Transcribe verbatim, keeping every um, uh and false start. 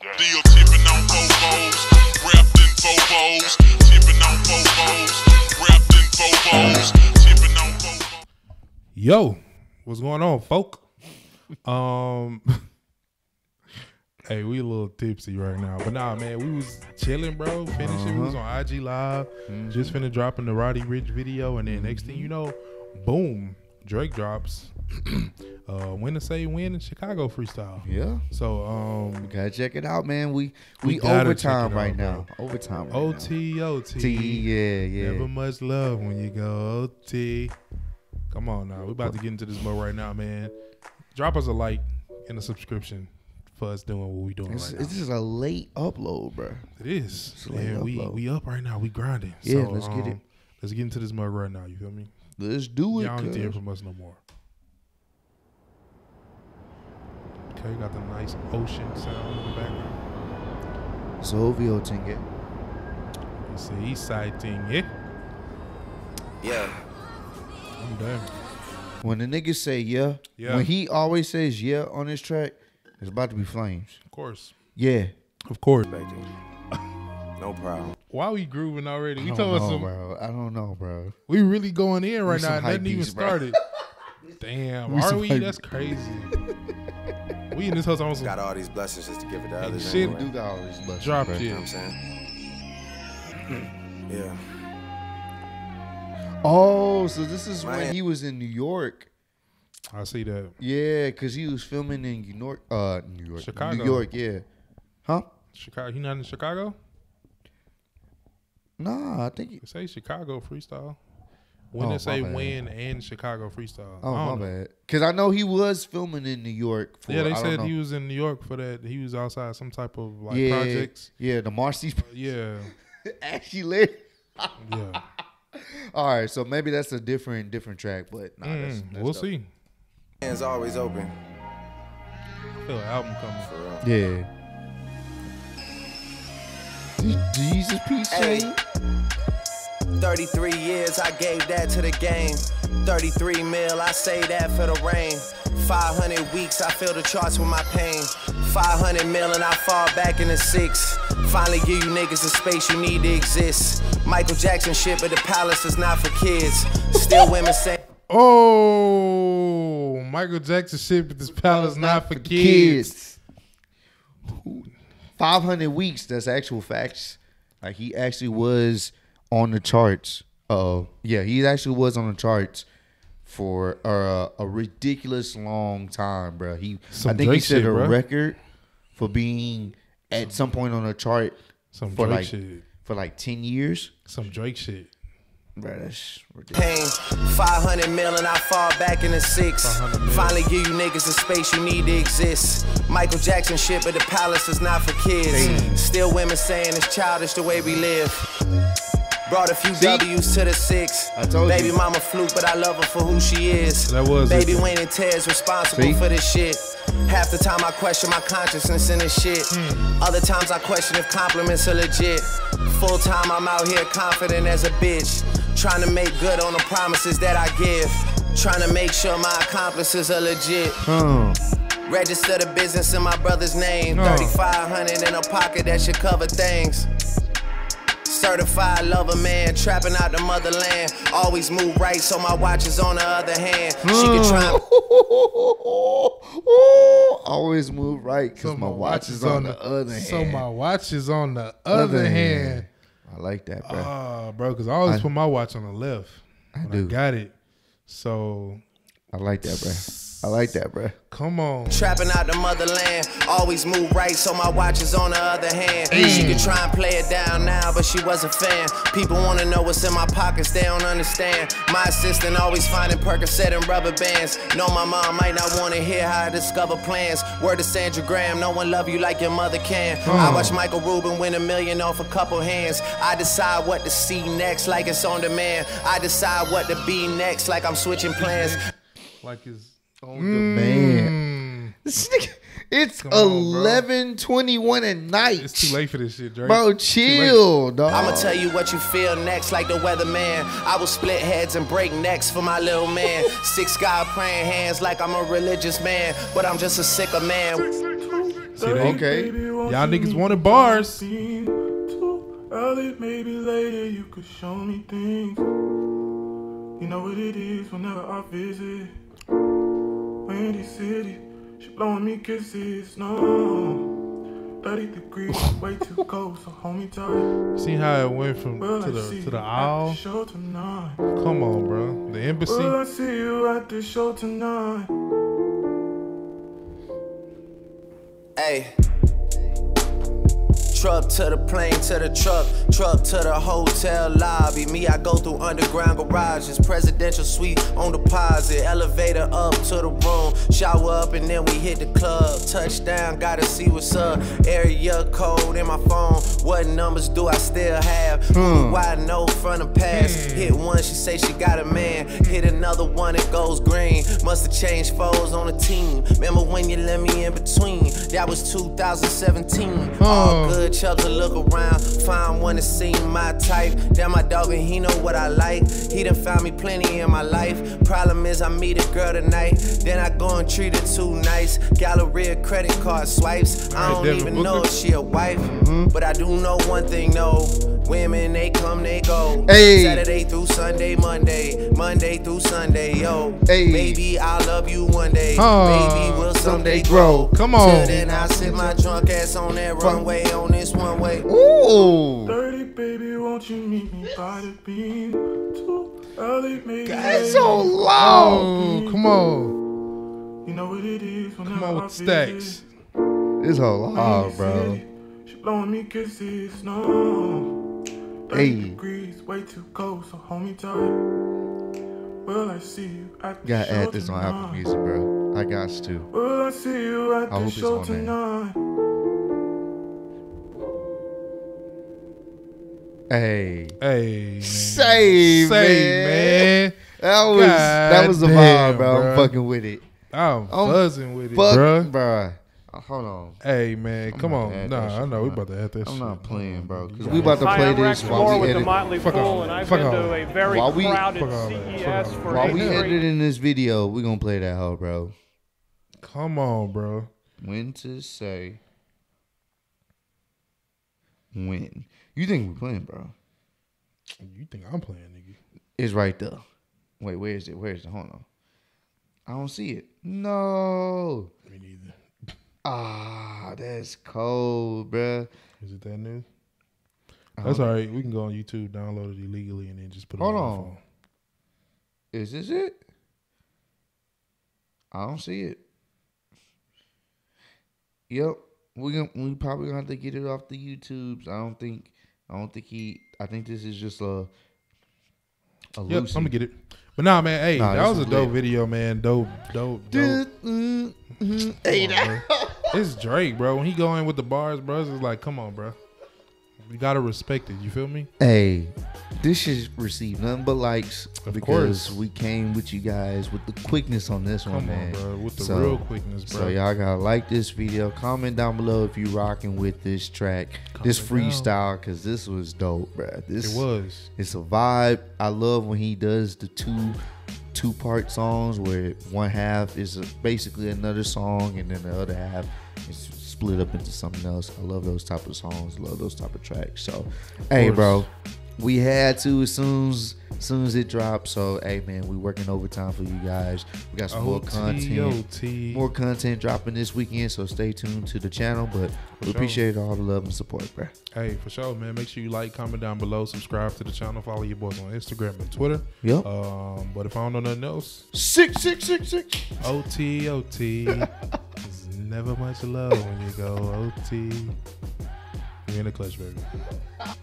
Deal tipping on Bobos, wrapped in Bobos, tipping on Bobos, wrapped in Bobos, tipping on Bobos. Yo, what's going on, folk? Um, hey, we a little tipsy right now, but nah, man, we was chilling, bro. Finishing, uh-huh. We was on I G Live, mm-hmm. just finna dropping the Roddy Ricch video, and then mm-hmm. next thing you know, boom, Drake drops. uh, when to say when in Chicago freestyle. Yeah. So um, we gotta check it out, man. We we, we overtime right out, now. Bro. Overtime. Right O T now. O T. T, yeah, yeah. Never much love when you go O T. Come on now, we about to get into this mode right now, man. Drop us a like and a subscription for us doing what we doing it's, right now. This is a late upload, bro. It is. It's man, we upload. we up right now. We grinding. Yeah, so, let's um, get it. Let's get into this mug right now. You feel me? Let's do it. Y'all don't need to hear from us no more. Okay, got the nice ocean sound in the background. So V O Tinge. It's the east side thing, yeah? Yeah. I'm done. When the niggas say yeah, yeah, when he always says yeah on this track, it's about to be flames. Of course. Yeah. Of course. No problem. Why we grooving already? We I told us know, some, bro. I don't know, bro. We really going in right we now. Nothing even started. Damn, we are we? That's crazy. We in this house almost got all these blessings just to give it to others. Shit, anyway. do got all these blessings. Drop bro. it. You know what I'm saying? Yeah. Oh, so this is Man. when he was in New York. I see that. Yeah, because he was filming in New York. Uh, New York. Chicago. New York, yeah. Huh? Chicago. He not in Chicago? Nah, I think. It say Chicago freestyle. When oh, it say bad. when and Chicago freestyle. Oh, my know. bad. Because I know he was filming in New York. For, yeah, they I said don't he know. was in New York for that. He was outside some type of like yeah, projects. Yeah, the Marcy's. Yeah. Actually lit. Yeah. All right, so maybe that's a different different track, but nah, mm, that's, that's we'll dope. see. Hands always open. I feel an album coming. For real. Yeah. Jesus peace. Hey. thirty-three years, I gave that to the game. thirty-three mil, I say that for the rain. five hundred weeks, I feel the charts with my pain. five hundred mil and I fall back in the six. Finally give you niggas the space you need to exist. Michael Jackson shit, but the palace is not for kids. Still women say, oh, Michael Jackson shit, but this palace not for kids. kids. five hundred weeks, that's actual facts. Like he actually was on the charts. Uh, yeah, he actually was on the charts for uh, a ridiculous long time, bro. He, Some I think Drake he set shit, a bro. record for being at some point on the chart Some for Drake like shit. for like ten years. Some Drake shit. Bro, that's ridiculous. pain. five hundred mil and I fall back in the six. Finally give you niggas the space you need to exist. Michael Jackson shit, but the palace is not for kids. Damn. Still women saying it's childish the way we live. Brought a few See? W's to the six. I told Baby you. mama fluke, but I love her for who she is. That was Baby it. Wayne and Ted's responsible See? for this shit. Half the time I question my consciousness in this shit. Hmm. Other times I question if compliments are legit. Full time I'm out here confident as a bitch. Trying to make good on the promises that I give. Trying to make sure my accomplices are legit. Huh. Register the business in my brother's name. Oh. thirty-five hundred in a pocket that should cover things. Certified lover man, trapping out the motherland. Always move right, so my watch is on the other hand. She can try. Always move right because So my watch is on the other hand. So my watch is on the other hand. I like that, bro. Ah, bro, because I always I- put my watch on the left. I when do. I got it. So I like that, bro. I like that, bro. come on. Trapping out the motherland, always move right, so my watch is on the other hand. She could try and play it down now, but she was a fan. People wanna know what's in my pockets, they don't understand. My assistant always finding Percocet and rubber bands. Know my mom might not wanna hear how I discover plans. Word to Sandra Graham, no one love you like your mother can. I watch Michael Rubin win a million off a couple hands. I decide what to see next, like it's on demand. I decide what to be next, like I'm switching plans. Like it's On the man. This nigga, it's Come on, bro. eleven twenty-one at night. It's too late for this shit, Drake. Bro, chill, dog. I'ma tell you what you feel next, like the weatherman. I will split heads and break necks for my little man. Six God praying hands like I'm a religious man, but I'm just a sicker man. See, they, Okay. y'all niggas wanted bars. Too early, maybe later, you could show me things. You know what it is whenever I visit. Windy City, she blowing me kisses. No, thirty degrees, way too cold, so hold me tight. See how it went from Will to I the see to you the at aisle? the show tonight? Come on, bro. The Will embassy. I see you at the show tonight? Hey. Truck to the plane, to the truck, truck to the hotel lobby. Me, I go through underground garages, presidential suite on deposit, elevator up to the room, shower up and then we hit the club. Touchdown, gotta see what's up. Area code in my phone. What numbers do I still have? Who do I know from the past? Hit one, she say she got a man. Hit another one, it goes green. Must have changed foes on the team. Remember when you let me in between? That was two thousand seventeen. All good. Chubbs to look around, find one that seem my type. Damn, my dog and he know what I like. He done found me plenty in my life. Problem is I meet a girl tonight, then I go and treat her too nice. Galleria credit card swipes. I don't Devin even Booker. know if she a wife, but I do know one thing, no. Women, they come, they go. Hey. Saturday through Sunday, Monday, Monday through Sunday, yo. Hey. Maybe I'll love you one day. Huh. Maybe we'll someday grow. grow. Come on. Till then I sit my drunk ass on that runway on this one way. Ooh. thirty, baby, won't you meet me by the beam? Too early, maybe That's so later. low. Oh, come on. You know what it is whenever Come on I with the stacks. visit. This whole Windy loud, bro. City, she blowing me kisses. No. thirty Hey. degrees, way too cold, so hold me tight. Will I see you at the Gotta show add this on tonight? Apple Music, bro. I got to. Will I see you at I the hope it's show on there. tonight? Hey. Hey, man. Say, Say, man. That was that was a vibe, Goddamn, bro. I'm bruh. fucking with it. I'm I'm buzzing with it, Fuck, bro. bruh. Uh, hold on. Hey, man, come not on. to add Nah, that I shit, know we bro. about to add that I'm shit. not playing, bro. Because You we got about to Hi, play I'm this Rex while Moore we with the edit. Motley Fuck Fool, off. and I've Fuck been off. to a very While we- crowded Fuck off, man. C E Fuck S off. for While a we great editing this video, we gonna play that hoe, bro. Come on, bro. When to say when. You think we playing, bro? You think I'm playing, nigga? It's right there. Wait, where is it? Where is it? Hold on. I don't see it. No. Me neither. Ah, that's cold, bruh. Is it that new? I That's don't- all right. We can go on YouTube, download it illegally, and then just put it Hold on, on. my phone. Is this it? I don't see it. Yep. We gonna, we probably gonna have to get it off the YouTubes. I don't think I don't think he I think this is just a a Yep, Lucy. I'm gonna get it. But nah, man, hey, Nah, that this was a is dope lit. video, man. Dope, dope, dope. Hey, Come on, bro. It's Drake, bro. When he go in with the bars, bro, it's like, come on, bro. You gotta respect it. You feel me? Hey, this should receive nothing but likes Of because course. we came with you guys with the quickness on this one, Come man. on, bro. With the So- real quickness, bro. So y'all gotta like this video. Comment down below if you rocking with this track, this Comment down. freestyle, because this was dope, bruh. This It was. It's a vibe. I love when he does the two two part songs where one half is a, basically another song and then the other half is split up into something else. I love those type of songs. Love those type of tracks. So, hey, course. bro, we had to as soon as, as soon as it dropped. So, hey, man, we working overtime for you guys. We got some more content. O T. More content dropping this weekend, so stay tuned to the channel. But we sure. appreciate all the love and support, bro. Hey, for sure, man. Make sure you like, comment down below, subscribe to the channel, follow your boys on Instagram and Twitter. Yep. Um, but if I don't know nothing else, Six, six, six, six. O T, O T. There's never much love when you go O T. You're in the clutch, baby.